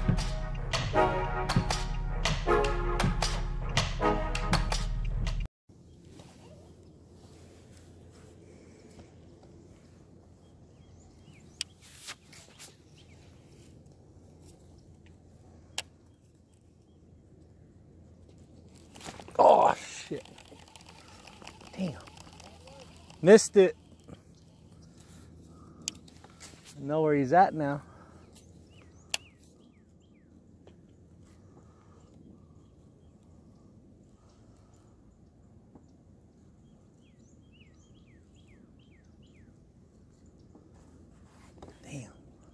Oh, shit. Damn. Missed it. I know where he's at now. Damn.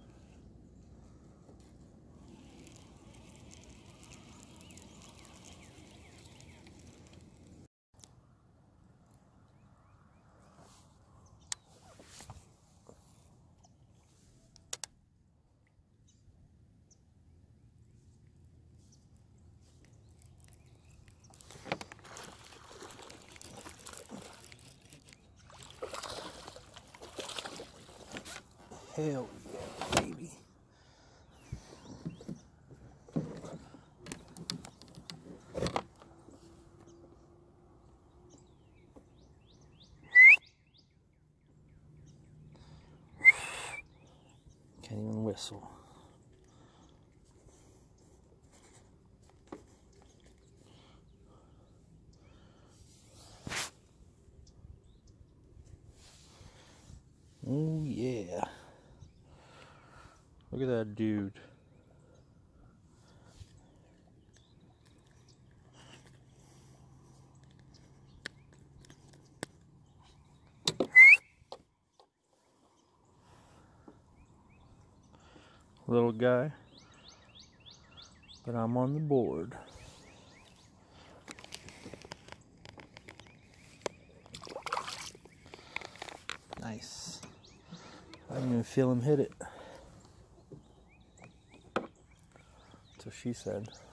Hell yeah, baby. Can't even whistle. Oh yeah. Look at that dude. Little guy. But I'm on the board. Nice. I didn't even feel him hit it. That's what she said.